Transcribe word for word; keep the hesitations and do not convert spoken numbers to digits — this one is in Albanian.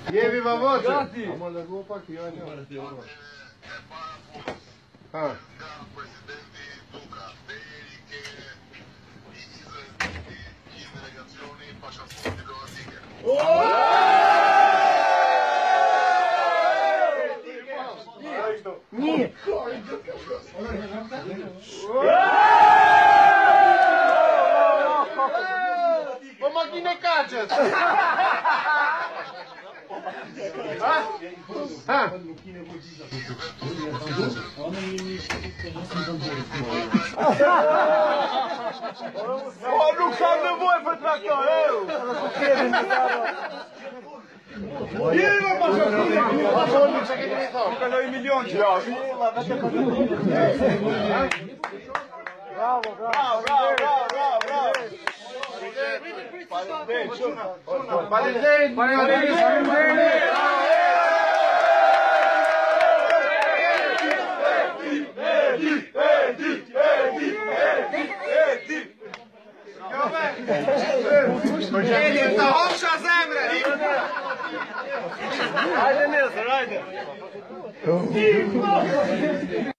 Je viva voce! Gati! Ma la roba che io ho. Ah. Ні. Помоги не качать! Ah! Oh, nu kan du voi pe tractor, eu! Viva, Că noi milion ce Bravo, bravo. Bravo, bravo, bravo, bravo! Palestin! Eliem, ta hopsa zemre! Haide, Nelson, haide!